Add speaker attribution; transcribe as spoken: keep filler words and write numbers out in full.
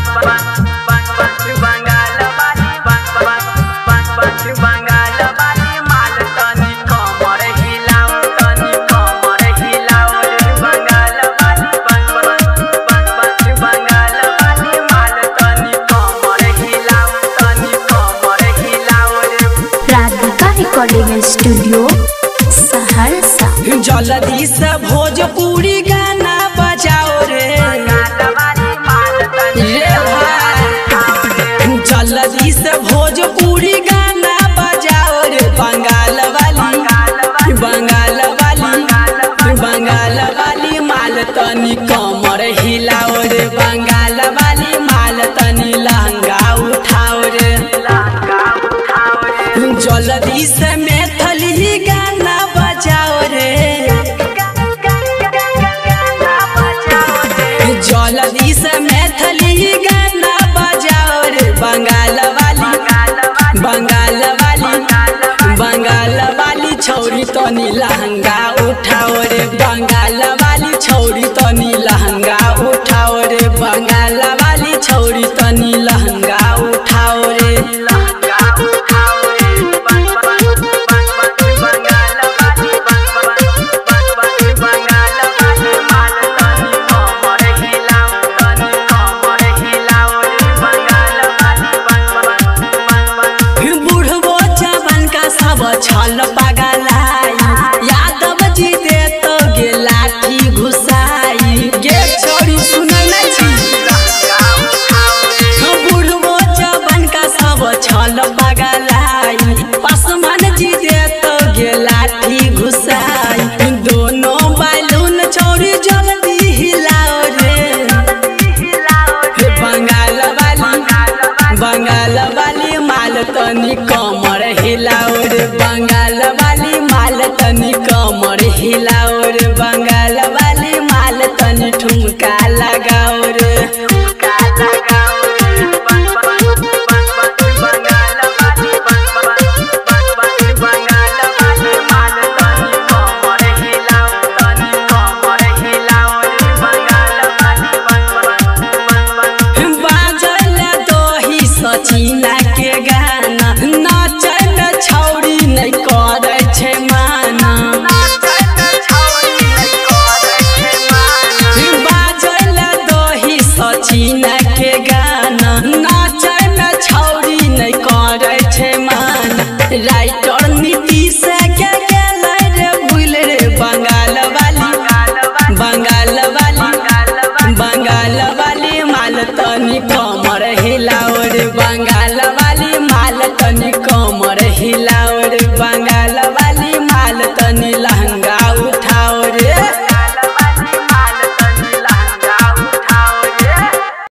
Speaker 1: Studio Saharsa.
Speaker 2: जल्दी से भोजपुरी गाना बजाओ रे रे भाई, जल्दी से भोजपुरी गाना बजाओ रे। बंगाल वाली बंगाल वाली बंगाल वाली माल तनी कमर हिलाओ रे। बंगाल वाली माल तनी लहंगा उठाओ रे। जल्दी से मैथिली गाना बजाओ रे। जल्दी से मैथिली गाना बजाओ रे। बंगाल वाली बंगाल वाली बंगाल वाली छौरी तनी लहंगा उठाओ रे। बंगाल वाली छौरी तनी लहंगा उठाओ रे। बंगाल वाली छौरी तनी लहंगा उठाओ रे। छल पगलाई यादव जी दे तो गे लाठी घुसाई गे छोड़ी सुनै नै छी। बुढ़बो जवान का सब छल पगलाई पासवान जी दे तो गे लाठी घुसाई। दोनों बैलून छोड़ी जल्दी हिलाओ रे। बंगाल वाली बंगाल वाली माल तनी कमर हिलाओ रे। बंगाल वाली माल तनी कमर हिलाओ रे। बंगाल वाली माल तनी ठुमका लगाओ रे। सचिना के गाना नाचल छौरी नहीं करे छे माना। बाजल दोही सचिना के गाना नाचल छौरी नहीं करे छे माना। राइटर नीतीश के गेलै रे भूल रे। बंगाल वाली बंगाल वाली बंगाल वाली माल तनी कमर हिलाओ रे। बंगाल वाली माल तनी कमर हिला।